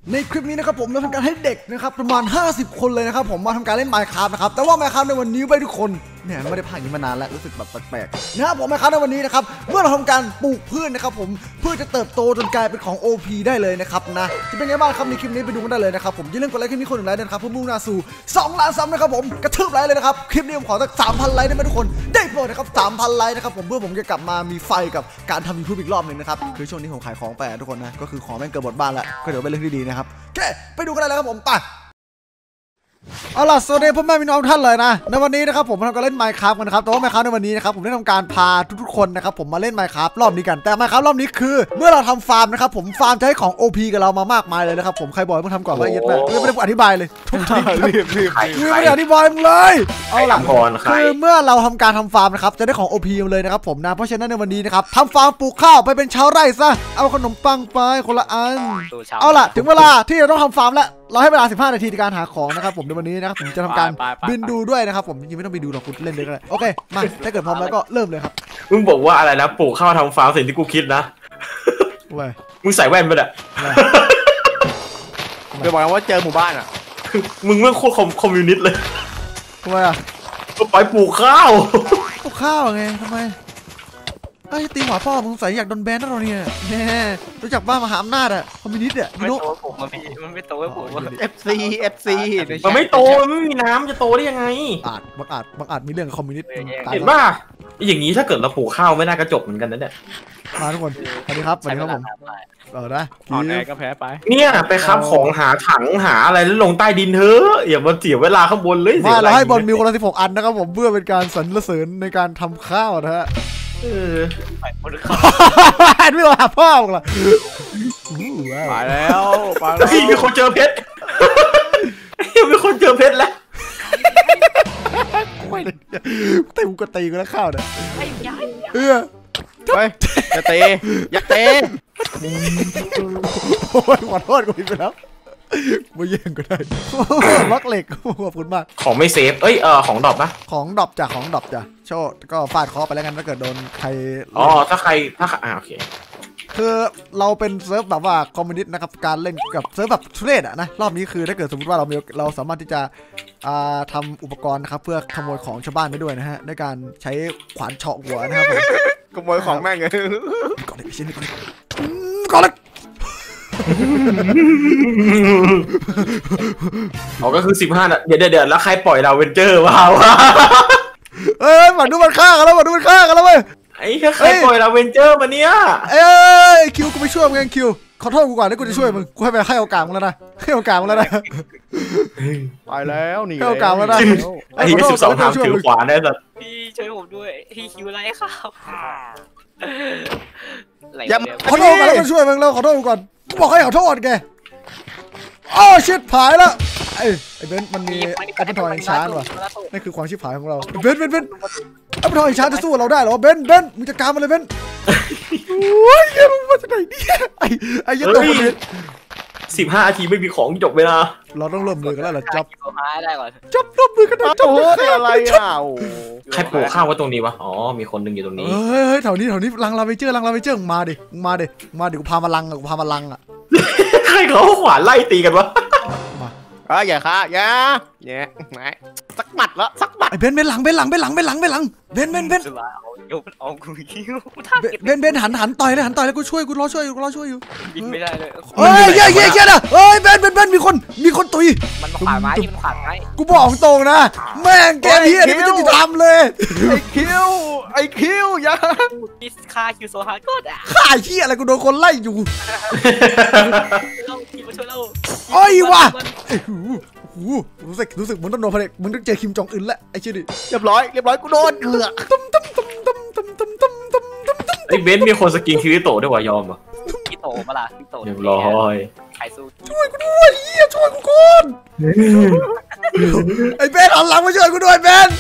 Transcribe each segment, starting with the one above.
ในคลิปนี้นะครับผมเราทำการให้เด็กนะครับประมาณ50คนเลยนะครับผมมาทำการเล่น Minecraft นะครับแต่ว่า Minecraft ในวันนี้ไปทุกคนเนี่ยไม่ได้ผ่านนี้มานานแล้วรู้สึกแบบแปลกๆนะครับผม Minecraft ในวันนี้นะครับเมื่อเราทำการปลูกพืชนะครับผมเพื่อจะเติบโตจนกลายเป็นของ OP ได้เลยนะครับนะจะเป็นไงบ้างครับในคลิปนี้ไปดูกันได้เลยนะครับผมอย่าลืมกดไลค์คลิปนี้คนหนึ่งไลค์นะครับเพื่อมุ่งหน้าสู่2 ล้านซับนะครับผมกระทืบไลค์เลยนะครับคลิปนี้ผมขอสัก 3,000 ไลค์ได้ไหมทุกคนได้โปรดนะครับ 3,000 ไลค์นะครับผมเพื่อผมจะกลับมามีไฟกับการทำ YouTube อีกรอบนึงนะครับคือช่วงนี้ผมขายของไปทุกคนนะก็คือของแม่งเกิดหมดบ้านแล้วก็เดี๋ยวเป็นเรื่องที่ดีนะครับโอเคไปดูกันเลยครับผมไปเอาล่ะสวัสดีพ่อแม่พี่น้องท่านเลยนะในวันนี้นะครับผมทำการเล่น Minecraft กันนะครับแต่ว่า Minecraft ในวันนี้นะครับผมได้ทำการพาทุกๆคนนะครับผมมาเล่น Minecraft รอบนี้กันแต่ Minecraft รอบนี้คือเมื่อเราทำฟาร์มนะครับผมฟาร์มจะให้ของ OP กับเรามามากมายเลยนะครับผมใครบอกให้มึงทำก่อนว่าเย็ดแม่ไม่ได้อธิบายเลยทุกทีไม่ได้อธิบายมึงเลยเอาล่ะคือเมื่อเราทำการทำฟาร์มนะครับจะได้ของ OP เลยนะครับผมนะเพราะฉะนั้นในวันนี้นะครับทำฟาร์มปลูกข้าวไปเป็นชาวไร่ซะเอาขนมปังไปคนละอันเอาล่ะถึงเวลาที่เราต้องทำฟาร์มแล้วเราให้เวลา15 นาทีในการหาของนะครับผมในวันนี้นะครับผมจะทำการบินดูด้วยนะครับผมจริงๆไม่ต้องไปดูหรอกคุณเล่นเลยก็ได้โอเคมาถ้าเกิดพร้อมแล้วก็เริ่มเลยครับมึงบอกว่าอะไรนะปลูกข้าวทำฟาร์มสิ่งที่กูคิดนะมึงใส่แว่นไปอ่ะเดี๋ยวบอกว่าเจอหมู่บ้านอ่ะมึงเมื่อโคตรคอมมิวนิสต์เลยทำไมอ่ะก็ไปปลูกข้าวไงทำไมไอ้ตีหัวพ่อมึงใส่อยากโดนแบนนั่นหรอเนี่ยแน่รู้จักบ้ามหาอำนาจอ่ะคอมมิวนิสต์อ่ะไม่โตผมมันไม่โตให้ผมว่า FC มันไม่โตมันไม่มีน้ำจะโตได้ยังไงบางอาจมีเรื่องคอมมิวนิสต์เห็นป่ะอย่างนี้ถ้าเกิดเราปลูกข้าวไม่น่ากระจกเหมือนกันนะเนี่ยมาทุกคนสวัสดีครับผมนะอ่อนแอก็แพ้ไปเนี่ยไปครับของหาถังหาอะไรแล้วลงใต้ดินเถอะอย่ามาเสียเวลาข้างบนเลยมาเราให้บอลมีคนละ16 อันนะครับผมเพื่อเป็นการสรรเสริญในการทำข้าวนะฮะไม่รอหาพ่อมึงล่ะไปแล้วมีคนเจอเพชรมีคนเจอเพชรแล้วไม่เลยตีกูก็ตีกูแล้วข้าวเนี่ยอย่าเตะโอ้ยขอโทษกูไปแล้วมาแย่งก็ได้มักเหล็กขอบคุณมากของไม่เซฟของดรอปนะของดรอปจ้ะโชว์ก็ฟาดคอไปแล้วกันถ้าเกิดโดนใครถ้าโอเคคือเราเป็นเซิร์ฟแบบว่าคอมมิวนิสต์นะครับการเล่นกับเซิร์ฟแบบทุเรศอะนะรอบนี้คือถ้าเกิดสมมติว่าเราสามารถที่จะทำอุปกรณ์นะครับเพื่อขโมยของชาวบ้านไปด้วยนะฮะด้วยการใช้ขวานเฉาะหัวนะครับผมขโมยของแม่งเลยก่อนเลยชิ้นนี้ก่อนเลยก็คือ15น่ะเดี๋ยวแล้วใครปล่อยเราเวนเจอร์วะมาดูมันฆ่ากันแล้วเว้ยไอ้ใครปล่อยเราเวนเจอร์มาเนี่ยคิวกูไปช่วยมึงคิวขอโทษกูก่อนที่กูจะช่วยมึงกูให้โอกาสมึงแล้วนะไปแล้วนี่ให้โอกาสแล้วนะไอ้12 ทางถือขวานได้สัตว์พี่ช่วยผมด้วยพี่คิวไรครับขอโทษกันแล้วก็ช่วยมึงแล้วขอโทษกูก่อนกูบอกให้ขอโทษแกชิบหายแล้วไอ้เบนมันมีแอปเปิลทอยช้าว่ะนั่นคือความชิบหายของเราเบนแอปเปิลทอยช้าจะสู้เราได้หรอเบนมึงจัดการมันเลยเบนโอ้ยมึงมาจากไหนเนี่ยไอ้ยัดตัวมัน 15 นาทีไม่มีของจบเวลาเราต้องร่วมมือกันแล้วล่ะจับได้ก่อนร่วมมือกันจับอะไรใครปลูกข้าวไว้ตรงนี้วะมีคนนึงอยู่ตรงนี้เฮ้ยแถวนี้ลังลาเวเจอร์มาดิกูพามาลังอ่ะใครเขาขวานไล่ตีกันวะอย่าค่ะอย่าสักหมัดไอ้เบนหลังเบนหันต่อยเลยกูรอช่วยอยู่บินไม่ได้เลยเฮ้ยเย้นะเฮ้ยเบนมีคนตุยมันขวางไม้กูบอกตรงนะแม่งแกเฮียนี่ไม่จะทำเลยไอ้คิวอย่าฆ่าคิวโซฮาร์ดก็ได้ฆ่าเฮียอะไรกูโดนคนไล่อยู่คิวมาช่วยเราโอ้ยว่ะรู้สึกมึงต้องโดนมึงต้องเจอคิมจองอึนแล้วไอ้ชิดิเรียบร้อยกูโดนไอ้เบนมีคนสกินคิริโตะด้วยวะยอมป่ะคิโตะปะล่ะคิโตะเรียบร้อยใครสู้ช่วยกูด้วยช่วยกูก่อนไอ้เบนหันหลังมาช่วยกูด้วยเบน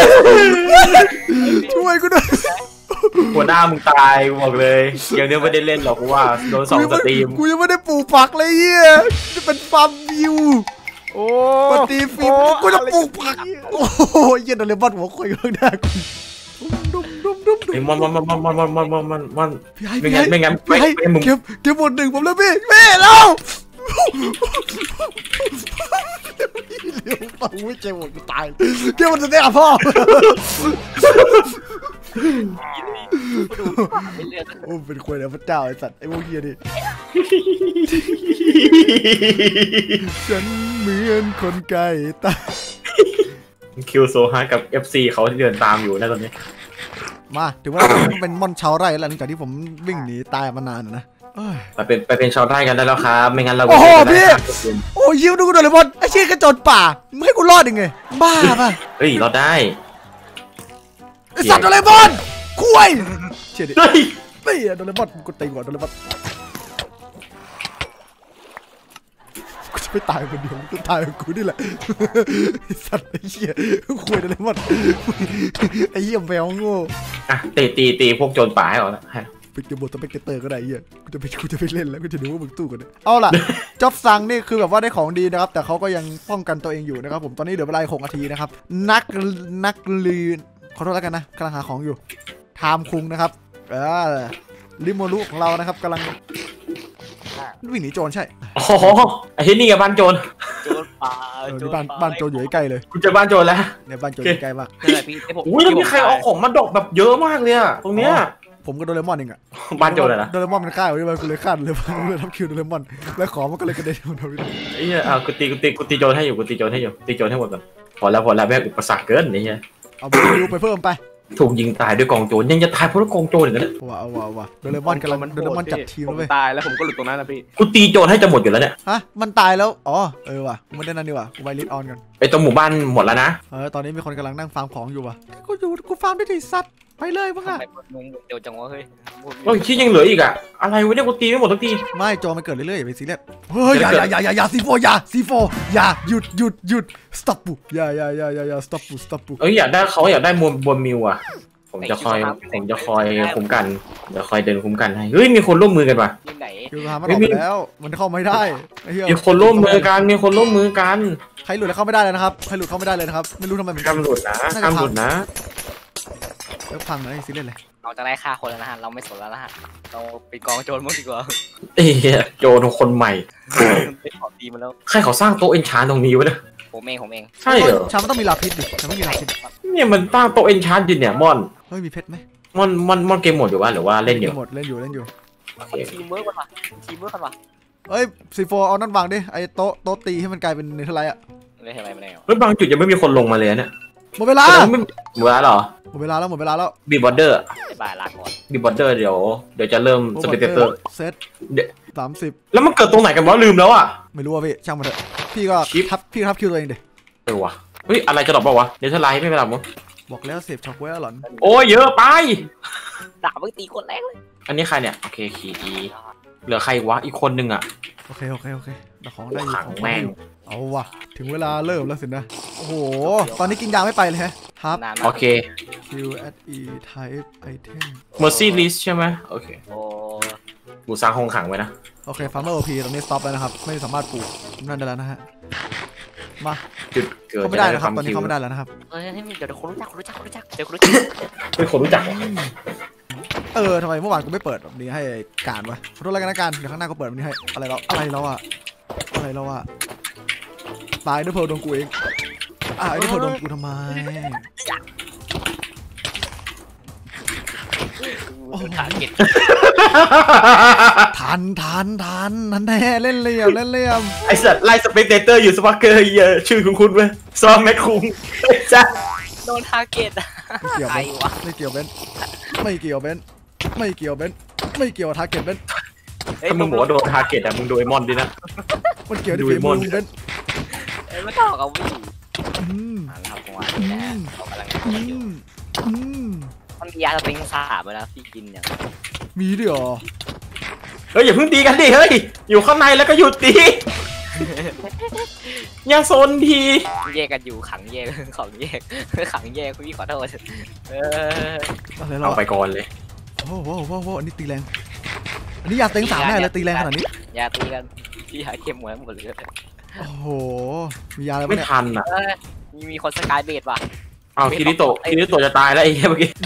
ช่วยกูด้วยหัวหน้ามึงตายบอกเลยยังไม่ได้เล่นหรอกว่าโดน2 สตรีมกูยังไม่ได้ปลูกผักเลยเฮียจะเป็นฟาร์มวิวปฏิฟิล์มกูจะปลูกผักโอ้ยเย็นอะไรบ้านหัวคอยข้างหน้ากูมันไม่งั้นเก็บหมด1ผมแล้วพี่แล้วอุ้ยเกมหมดกูตายเกมหมดจะได้อ่ะพ่อดูไม่เลือกโอ้เป็นควยแล้วพระเจ้าไอ้สัตว์ไอ้พวกเฮียดิฉันเหมือนคนไก่ตายคิวโซฮากับ FC เขาที่เดินตามอยู่นะตอนนี้มาถึงว่าผมต้องเป็นม่อนชาวไร่แล้วหลังจากที่ผมวิ่งหนีตายมานานนะไปเป็นชาวไร่กันได้แล้วครับไม่งั้นเราโอ้โหพี่โอ้ยิวดูกูโดนเลยบอลไอ้เชี่ยกระโจนป่ามึงให้กูรอดยังไงบ้าป่ะเฮ้ยเราได้ไอ้สัตว์โดนเลยบอลคุยเชี่ยดิเฮ้ยไม่โดนเลยบอลกูตีก่อนโดนเลยบอลกูจะไม่ตายคนเดียวกูตายกับกูนี่แหละไอ้สัตว์ไอ้เชี่ยคุยโดนเลยบอลไอ้เหี้ยแมวโง่อ่ะตีพวกโจรป่าให้ออกนะปิดเกมบทต้องไปเตอร์ก็ได้เหี้ยกูจะไปเล่นแล้วกูจะดูว่ามึงสู้กันเอาล่ะจ็อบซังนี่คือแบบว่าได้ของดีนะครับแต่เขาก็ยังป้องกันตัวเองอยู่นะครับผมตอนนี้เหลือเวลา6 นาทีนะครับนักลืนขอโทษแล้วกันนะกำลังหาของอยู่ไทม์คุงนะครับลิโมรุของเรานะครับกำลังวิ่งหนีโจรใช่อ๋อไอ้ที่นี่กับบ้านโจรโจรป่าบ้านโจรอยู่ใกล้เลยกูเจอบ้านโจรแล้วเนี่ยบ้านโจรอยู่ใกล้มากอุ้ยแล้วมีใครเอาของมาดอกแบบเยอะมากเลยอะตรงเนี้ยผมก็โดเรมอนเองอะบ้านโจรเลยนะโดเรมอนมันฆ่าอยู่ด้วยกูเลยฆ่าโดเรมอนเลยทำคิวโดเรมอนแล้วของมันก็เลยกระเด็นมาโดนไอ้เหี้ยกูตีโจรให้อยู่ตีโจรให้หมดก่อนพอแล้วแม่งอุปสรรคเกินไอ้เหี้ยเอาไปดูไปเพิ่มไปถูกยิงตายด้วยกองโจรยังจะตายเพราะกองโจรอย่างนั้นว้าโดเรมอนกำลังโดเรมอนจัดทีมผแล้วมเว้ยตายแล้วผมก็หลุดตรงนั้นนะพี่กูตีโจรให้จะหมดอยู่แล้วเนี่ยฮะมันตายแล้วอ๋อว่ะกูไม่ได้นั่นดีกว่ากูไปลิดออนกันไอ้ตรงหมู่บ้านหมดแล้วนะตอนนี้มีคนกำลังนั่งฟาร์มของอยู่ว่ะกูฟาร์มได้ดิสัตว์ไปเลยมึงอะไปมึงเดี๋ยวจังวะเฮ้ยโอ้ยที่ยังเหลืออีกอะอะไรวะเนี่ยกูตีไม่หมดทุกทีไม่โจมันเกิดเรื่อยๆอย่าไปซีเรียสเฮ้ยอย่าซีโฟอย่าหยุด stop ปุ๊อย่า stop ปุ๊เอ้ยอยากได้บนมิวอะผมจะคอยคุ้มกันเดี๋ยวคอยเดินคุ้มกันให้เฮ้ยมีคนร่วมมือกันว่ะที่ไหนคือทำมันออกไปแล้วมันเข้าไม่ได้ไอ้เหี้ยมีคนร่วมมือกันใครหลุดแล้วเข้าไม่ได้เลยนะครับใครหลุดเข้าไม่ได้เลยนะครับไม่รู้ทำไมเหมือนกันห้ามหลุดนะแล้วพังเลยซีเรียสเลยเราจะได้ฆ่าคนแล้วนะฮะเราไม่สนแล้วนะฮะเราไปกองโจรมั่งดีกว่าเอ้ยโจรคนใหม่ไปขอดีมาแล้วใครเขาสร้างโต๊ะเอนชานตรงนี้วะเนี่ยผมเองใช่เหรอชามันต้องมีลาพิษดิชาไม่มีลาพิษเนี่ยมันตั้งโต๊ะเอนชานจริงเนี่ยม่อนเฮ้ยมีเพชรไหมม่อนเกมหมดอยู่วะหรือว่าเล่นอยู่หมดเล่นอยู่ทีมเวิร์กกันวะเอ้ยซีโฟเอานั่นวางดิไอ้โต๊ะตีให้มันกลายเป็นเนเธอร์ไลท์อะไม่ใช่อะไรเฮ้ยบางจุดยังไม่มีคนลงมาเลยเนี่ยหมดเวลาหมดแล้วเหรอหมดเวลาแล้วบีบอร์เดอร์ไอ้บ้าลาก่อนบีบอร์เดอร์เดี๋ยวจะเริ่มสเปกเตอร์เซต30 แล้วมันเกิดตรงไหนกันวะลืมแล้วอ่ะไม่รู้ว่าพี่ช่างมันเถอะพี่ก็ทับคิวตัวเองดิวะเฮ้ยอะไรจะดรอปเปล่าวะเดี๋ยวจะไลฟ์ไม่เป็นไรมั้งบอกแล้วเสพช็อกเวอร์หลอนโอ้ยเยอะไปด่ามึงตีคนแรกเลยอันนี้ใครเนี่ยโอเคขี่อีเหลือใครวะอีกคนนึงอ่ะโอเคแต่ของได้อยู่ขังแม่งเอาว่ะถึงเวลาเริ่มแล้วสินะโอ้โหตอนนี้กินยาไม่ไปเลยฮะครับนานโอเค Q at E type item Mercy List ใช่ไหมโอเคโอ้กูสร้างห้องขังไว้นะโอเค Farmer OP ตอนนี้ stop แล้วนะครับไม่สามารถปลูกนั่นได้แล้วนะฮะมาจุดเกิดเขาไม่ได้นะครับตอนนี้เขาไม่ได้แล้วนะครับเฮ้ยเดี๋ยวคนรู้จักเดี๋ยวคนรู้จักเป็นคนรู้จักทำไมเมื่อวานกูไม่เปิดแบบนี้ให้การวะขอโทษแล้วกันนะการเดี๋ยวข้างหน้ากูเปิดแบบนี้ให้อะไรเราอะตายด้วยเพลโดนกูเองไอ้ด้วยเพลโดนกูทำไมถาเก็ตทันนั่นแน่เล่นเหลี่ยมไอสัตว์ไล่สเปกเตอร์อยู่สปักเกอร์เยอะชื่อคุ้นๆไหมซอมแม็กคุงไอ้จ้าโดนทาเก็ตไม่เกี่ยวเบนไม่เกี่ยวทาร์เก็ตเบนถ้ามึงบอกว่าโดนทาร์เก็ตอะมึงโดนไอมอนดินะมันเกี่ยวที่ฝีมือเบนไม่ต้องเอาวิ่งอืมหันทำของมันนะเขากำลังอยู่มันมียาสปริงสาบนะพี่กินอย่างมีด้วยเหรอเฮ้ยอย่าเพิ่งตีกันดิเฮ้ยอยู่ข้างในแล้วก็หยุดตีอย่าโซนทีแยกกันอยู่ขังแยกของแยกพี่ขอโทษเอาไปก่อนเลยโอ้โหอันนี้ตีแรงอันนี้ยาเต็ง3แน่เลยตีแรงขนาดนี้ยาตีกันพี่หายเข็มหมดเลยโอ้โหมียาอะไรไม่บ้างเนี่ยทันอ่ะมีคนสกายเบดว่ะเอาคิริโตะจะตายแล้วไอ้เมื่อกี้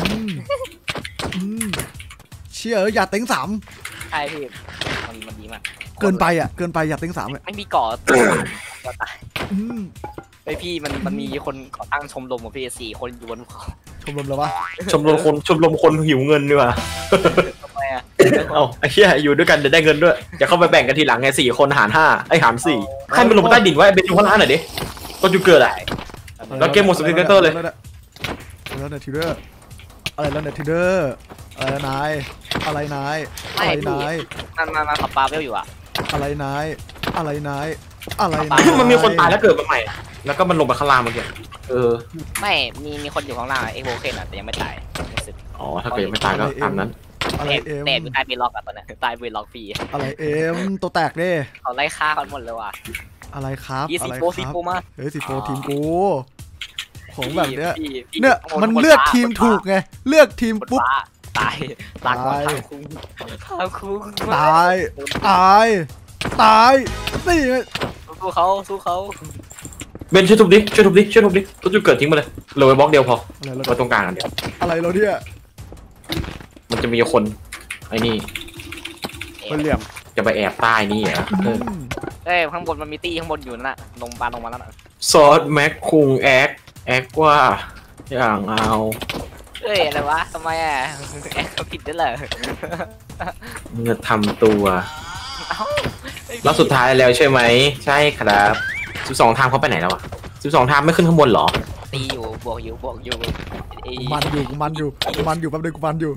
เชี่ยยาเต็ง3 ใช่พี่มันดีมากเกินไปยาเต็ง3เลยไม่มีก่อตายไอพี่มันมีคนก่อตั้งชมรมของพี่4 คนอยู่บนเขาชมรมเลยวะชมรมคนหิวเงินดีกว่าทำไมอ่ะเอาไอ้เหี้ยอยู่ด้วยกันจะได้เงินด้วยจะเข้าไปแบ่งกันทีหลังไง4 คนหาร5ไอ้หาร4ใครมันลงใต้ดินวะเป็นดูข้างล่างหน่อยดิก็จุดเกิดอะ แล้วเกมหมดสปิเกอร์เลยแล้วเนี่ยทีเดอร์อะไรแล้วเนี่ยทีเดอร์อะไรนายอะไรนายอะไรนายมันขับปลาเวลอยู่อ่ะอะไรนายอะไรนายอะไรนายมันมีคนตายแล้วเกิดมาใหม่อะแล้วก็มันลงไปข้างล่างเมื่อกี้ไม่มีคนอยู่ข้างล่างเอ็กโวเคนอ่ะแต่ยังไม่ตายรู้สึกอ๋อถ้าเกิดยังไม่ตายก็ตามนั้นอะไรเอ็มแต่อยู่ใต้เบล็อกอ่ะตอนนี้ใต้เบล็อกฟรีอะไรเอ็มตัวแตกดิเขาไล่ฆ่ากันหมดเลยว่ะอะไรครับยี่อะสิไรโฟคซีรับโฟมาเฮ้ย14ทีมกูของแบบเนี้ยพี่เนี่ยมันเลือกทีมถูกไงเลือกทีมบนปุ๊บฟ้าตายตายก่อนตายทางคุ้งตายตายตายนี่ไงสู้เขาเบนช่วยทุบดิตัวจุดเกิดทิ้งมาเลยเหลือไว้บล็อกเดียวพออะไรเราไว้ตรงกลางอันเดียวอะไรเราเนี่ยมันจะมีคนไอ้นี่มันเหลี่ยมจะไปแอบใต้นี่เหรอเอ้ยข้างบนมันมีตี้ข้างบนอยู่นั่นน่ะลงมาแล้วน่ะซอสแม็กคุงแอคว่าอย่างเอาเอ้ยอะไรวะทำไมอ่ะแอคเขาผิดได้เลยเงือทำตัวรอบสุดท้ายแล้วใช่ไหมใช่ครับ12 ทามเขาไปไหนแล้วอะ12 ทามไม่ขึ้นข้างบนเหรอตีอยู่บวกอยู่ไอ้มันอยู่แป๊บนึงกูมันอยู่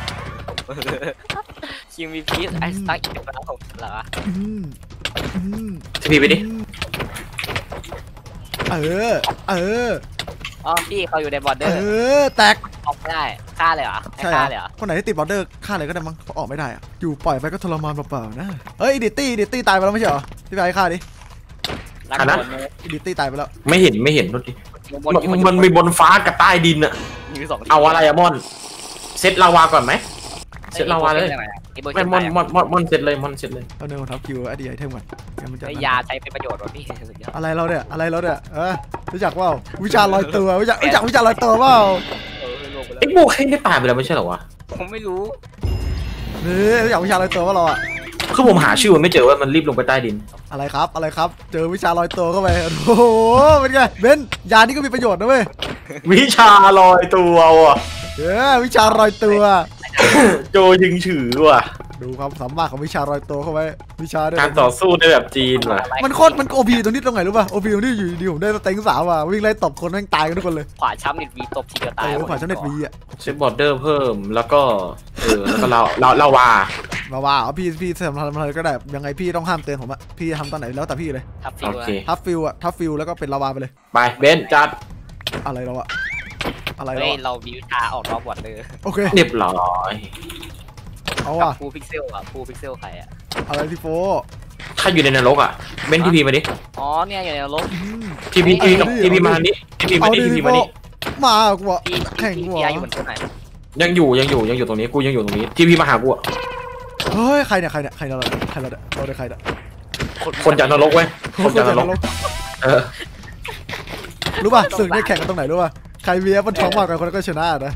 คิวมีพีซไอ้สตาร์อีกแล้วเหรออืมอืมทีพีไปดิเอออ๋อพี่เขาอยู่ในบอร์เดเออร์อแตกออกไม่ได้ฆ่าเลยเหรอให้ใช่ฆ่าเหรเลยอเหรอคนไหนที่ติดบอร์เดอร์ฆ่าเลยก็ได้มั้งเขาออกไม่ได้อะอยู่ปล่อยไปก็ทรมานเปล่าๆนะเอ้ยดิตตี้ตายไปแล้วไม่ใช่เหรอพี่ไปฆ่าดิรักบนเลยดิตตี้ตายไปแล้วไม่เห็นโทษทีบนมันมีบนฟ้ากับใต้ดินอะมี2ทีเอาอะไรอะมอนเซตลาวาก่อนไหมเซตลาวาเลยไม่มอนเซตเลยเอาเนื้อของทับคิวไอเดียไอเทมก่อนงั้นมันจะยาใช้เป็นประโยชน์ว่ะพี่สุดยอดอะไรเราเนี่ยรู้จักเปล่าวิชาลอยตัวรู้จักวิชาลอยตัวเปล่าลงไปแล้วไอ้โบเคนได้ตายไปแล้วไม่ใช่เหรอวะผมไม่รู้นี่รู้จักวิชาลอยตัวว่าเราอะคือผมหาชื่อมันไม่เจอว่ามันรีบลงไปใต้ดินอะไรครับเจอวิชาลอยตัวเข้าไปโอ้โหเป็นไงเบนยานี่ก็มีประโยชน์นะเว้ยวิชาลอยตัวอ่ะวิชาลอยตัวโจยิงฉือว่ะดูความสามารถของวิชาลอยตัวเข้าไว้วิชาด้วยการต่อสู้ในแบบจีนว่ะมันโอพีตรงนี้ตรงไหนรู้ป่ะโอพีตรงที่อยู่ดีผมได้สเต็งสาวอ่ะวิ่งไล่ตบคนแม่งตายกันทุกคนเลยขวาช้ำนิดวีตบทีเดียวตายขวาชั้นเน็ตวีอ่ะเซตบอร์เดอร์เพิ่มแล้วก็แล้วก็ลาวามาว่าพี่ทำอะไรก็ได้ยังไงพี่ต้องห้ามเตือนผมอ่ะพี่ทำตอนไหนแล้วแต่พี่เลยทับฟิโอวเคทัฟฟิลแล้วก็เป็นลาวาไปเลยไปเบนจัดอะไรเราอะอะไรเฮ้ยเรามีวิชาออกนอกบอร์ดเลยโอเคเรียบร้อยเอาอ่ะฟูพิกเซลอ่ะฟูพิกเซลใครอ่ะอะไรที่โฟถ้าอยู่ในนรกอ่ะเบนทีพีมาดิอ๋อเนี่ยอยู่ในรถทีพีกับทีพีมานี้ทีพีมาเอาดิดิทีพีที่โฟมาดิมากูอ่ะพี่แข่งกูพี่อ่ะอยู่บนต้นไหนยังอยู่ตรงนี้กูยังอยู่ตรงนี้ทีพีมาหากูอ่ะเฮ้ยใครเนี่ยเราได้ใครเนี่ยคนจากนรกเว้ยคนจากนรกเออรู้ป่ะศึกได้แข่งกันตรงไหนรู้ป่ะใครมีแอปเปิลท้องมากกว่าคนนั้นก็ชนะนะ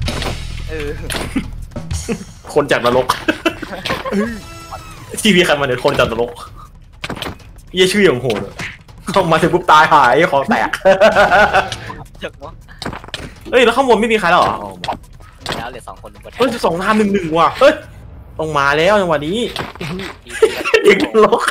คนจากนรกทีพีใครมาเนี่ยคนจากนรกเยี่ยชื่ออย่างโหดเข้ามาถึงปุ๊บตายหายคอแตกจังวะเฮ้ยแล้วข้างบนไม่มีใครแล้วเหรอแล้วเหลือ2 คนบนเฮ้ย2 ทาม1-1ว่ะเฮ้ยต้องมาแล้วจังหวะนี้เด็กนรก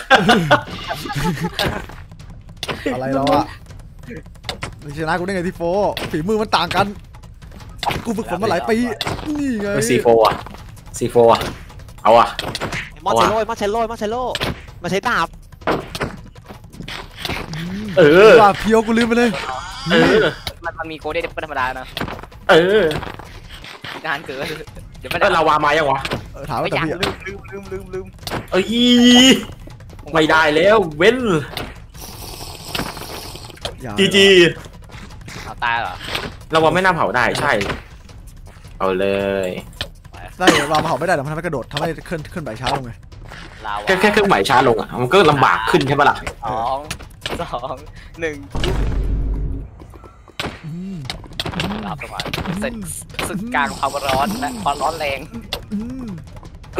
อะไรเราอะชนะกูได้ไงที่โฟฝีมือมันต่างกันกูฝึกฝนมาหลายปีนี่ไงซีโฟอ่ะเอาอ่ะมอนเชโลมาใช้ดาบว่าเพียวกูลืมไปเลยมันมีโกลเด้นธรรมดานะ งานเกิดเดี๋ยวไม่ก็ได้ลาวามายังวะถามว่าไม่แต่อยากพี่ลืมเอ้ยไม่ได้แล้วเว้น จีเอาตายเหรอลาวาไม่น่าเผาได้ใช่เอาเลยได้วางมาเผาไม่ได้แต่มันทำให้กระโดดทำให้เคลื่อนไหวช้าลงไงลาวแค่เครื่องหมายช้าลงอ่ะมันก็ลำบากขึ้นใช่ปะล่ะ 2 2 1รับประมาณศึกกลางความร้อนและความร้อนแรง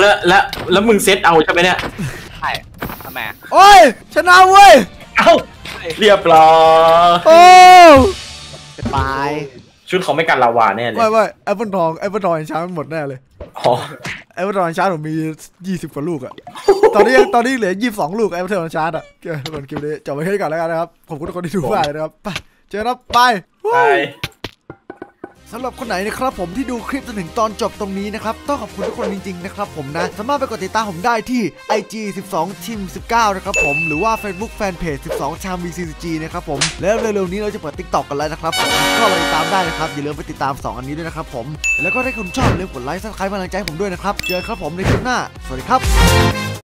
แล้วมึงเซตเอาใช่ไหมเนี่ยใช่ทำไมโอ้ยชนะเว้ยเอ้าเรียบร้อยโอ้จะตายชุดเขาไม่กันลาวาแน่เลยไม่แอปเปิลทองช้ามันหมดแน่เลยอ๋อแอปเปิลทองช้าผมมี20กว่าลูกอะตอนนี้เหลือ22ลูกแอปเปิลทองช้าอะเกินคลิปนี้จบไปแค่นี้ก่อนแล้วกันนะครับขอบคุณทุกคนที่ดูมากเลยนะครับไปเจอกันไปไปสำหรับคนไหนนะครับผมที่ดูคลิปจนถึงตอนจบตรงนี้นะครับต้องขอบคุณทุกคนจริงๆนะครับผมนะสามารถไปกดติดตามผมได้ที่ IG 12 ทีม 19นะครับผมหรือว่า Facebook Fanpage 12 ชาม VCG นะครับผมแล้วเร็วๆนี้เราจะเปิด TikTok กันแล้วนะครับผมก็ไปติดตามได้นะครับอย่าลืมไปติดตาม2อันนี้ด้วยนะครับผมแล้วก็ถ้าคุณชอบอย่าลืมกดไลค์ซับสไครป์กำลังใจให้ผมด้วยนะครับเจอกันครับผมในคลิปหน้าสวัสดีครับ